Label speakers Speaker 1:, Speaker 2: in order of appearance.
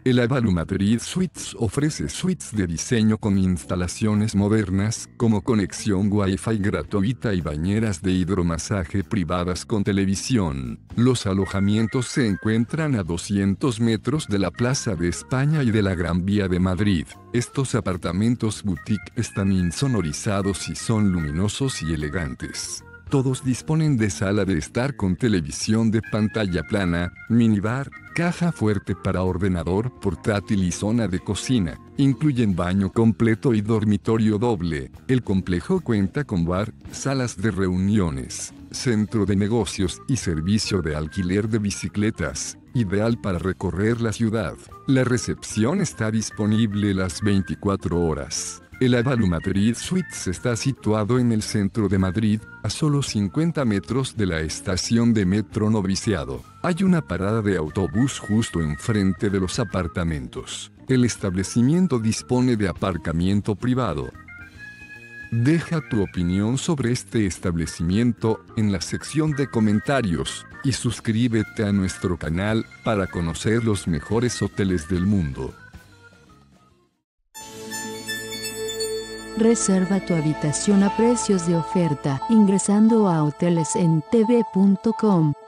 Speaker 1: El Avalon Madrid Suites ofrece suites de diseño con instalaciones modernas, como conexión Wi-Fi gratuita y bañeras de hidromasaje privadas con televisión. Los alojamientos se encuentran a 200 metros de la Plaza de España y de la Gran Vía de Madrid. Estos apartamentos boutique están insonorizados y son luminosos y elegantes. Todos disponen de sala de estar con televisión de pantalla plana, minibar, caja fuerte para ordenador portátil y zona de cocina. Incluyen baño completo y dormitorio doble. El complejo cuenta con bar, salas de reuniones, centro de negocios y servicio de alquiler de bicicletas, ideal para recorrer la ciudad. La recepción está disponible las 24 horas. El Avalon Madrid Suites está situado en el centro de Madrid, a solo 50 metros de la estación de metro Noviciado. Hay una parada de autobús justo enfrente de los apartamentos. El establecimiento dispone de aparcamiento privado. Deja tu opinión sobre este establecimiento en la sección de comentarios y suscríbete a nuestro canal para conocer los mejores hoteles del mundo.
Speaker 2: Reserva tu habitación a precios de oferta ingresando a hotelesentv.com.